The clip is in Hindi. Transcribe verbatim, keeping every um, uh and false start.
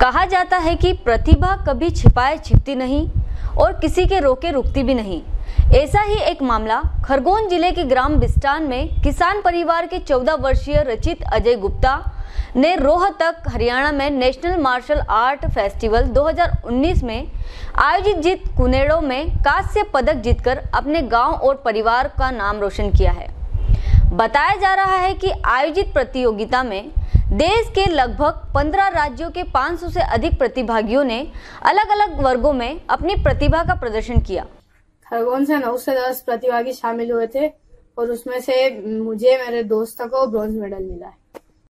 कहा जाता है कि प्रतिभा कभी छिपाए छिपती नहीं और किसी के रोके रुकती भी नहीं। ऐसा ही एक मामला खरगोन जिले के ग्राम बिस्टान में किसान परिवार के चौदह वर्षीय रचित अजय गुप्ता ने रोहतक हरियाणा में नेशनल मार्शल आर्ट फेस्टिवल दो हज़ार उन्नीस में आयोजित जीत कुनेड़ो में कांस्य पदक जीतकर अपने गांव और परिवार का नाम रोशन किया है। बताया जा रहा है कि आयोजित प्रतियोगिता में देश के लगभग पंद्रह राज्यों के पाँच सौ से अधिक प्रतिभागियों ने अलग अलग वर्गों में अपनी प्रतिभा का प्रदर्शन किया। खरगोन से नौ से दस प्रतिभागी शामिल हुए थे और उसमें से मुझे मेरे दोस्त को ब्रॉन्ज मेडल मिला है।